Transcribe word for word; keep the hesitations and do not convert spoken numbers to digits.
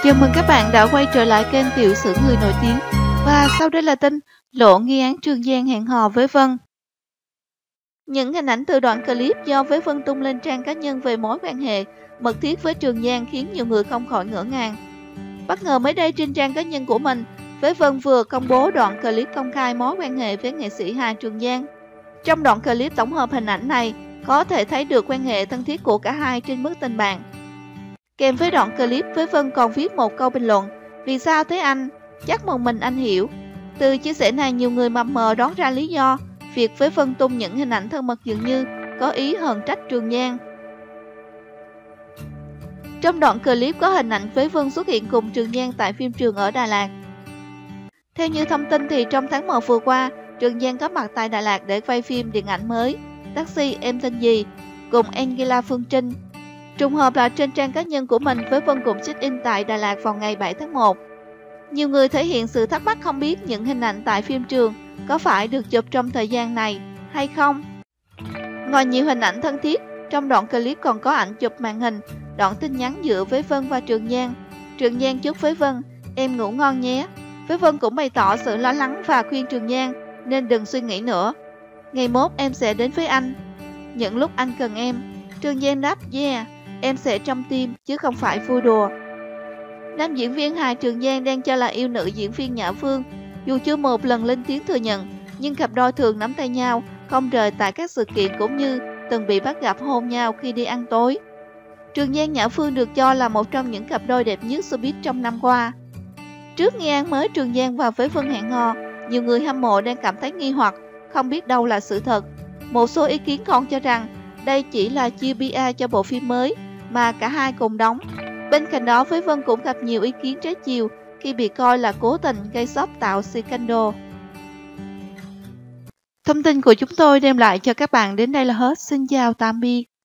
Chào mừng các bạn đã quay trở lại kênh Tiểu sử người nổi tiếng. Và sau đây là tin lộ nghi án Trường Giang hẹn hò với Vân. Những hình ảnh từ đoạn clip do Với Vân tung lên trang cá nhân về mối quan hệ mật thiết với Trường Giang khiến nhiều người không khỏi ngỡ ngàng. Bất ngờ mới đây trên trang cá nhân của mình, Với Vân vừa công bố đoạn clip công khai mối quan hệ với nghệ sĩ hài Trường Giang. Trong đoạn clip tổng hợp hình ảnh này, có thể thấy được quan hệ thân thiết của cả hai trên mức tình bạn. Kèm với đoạn clip, Với Vân còn viết một câu bình luận: "Vì sao thế anh? Chắc một mình anh hiểu." Từ chia sẻ này, nhiều người mập mờ đoán ra lý do việc Với Vân tung những hình ảnh thân mật dường như có ý hờn trách Trường Giang. Trong đoạn clip có hình ảnh Với Vân xuất hiện cùng Trường Giang tại phim trường ở Đà Lạt. Theo như thông tin thì trong tháng một vừa qua, Trường Giang có mặt tại Đà Lạt để quay phim điện ảnh mới Taxi Em Tên Gì cùng Angela Phương Trinh. Trùng hợp là trên trang cá nhân của mình, Với Vân cũng check-in tại Đà Lạt vào ngày bảy tháng một. Nhiều người thể hiện sự thắc mắc không biết những hình ảnh tại phim trường có phải được chụp trong thời gian này hay không. Ngoài nhiều hình ảnh thân thiết, trong đoạn clip còn có ảnh chụp màn hình, đoạn tin nhắn giữa Với Vân và Trường Giang. Trường Giang chúc Với Vân: "Em ngủ ngon nhé." Với Vân cũng bày tỏ sự lo lắng và khuyên Trường Giang nên đừng suy nghĩ nữa. "Ngày mốt em sẽ đến với anh, những lúc anh cần em." Trường Giang đáp: "Yeah, em sẽ trong tim chứ không phải vui đùa." Nam diễn viên hài Trường Giang đang cho là yêu nữ diễn viên Nhã Phương. Dù chưa một lần lên tiếng thừa nhận, nhưng cặp đôi thường nắm tay nhau, không rời tại các sự kiện cũng như từng bị bắt gặp hôn nhau khi đi ăn tối. Trường Giang Nhã Phương được cho là một trong những cặp đôi đẹp nhất showbiz trong năm qua. Trước nghi án mới Trường Giang và Với Vân hẹn hò, nhiều người hâm mộ đang cảm thấy nghi hoặc, không biết đâu là sự thật. Một số ý kiến còn cho rằng đây chỉ là chiêu pê e cho bộ phim mới mà cả hai cùng đóng. Bên cạnh đó, Với Vân cũng gặp nhiều ý kiến trái chiều khi bị coi là cố tình gây sốc tạo scandal. Thông tin của chúng tôi đem lại cho các bạn đến đây là hết. Xin chào tạm biệt.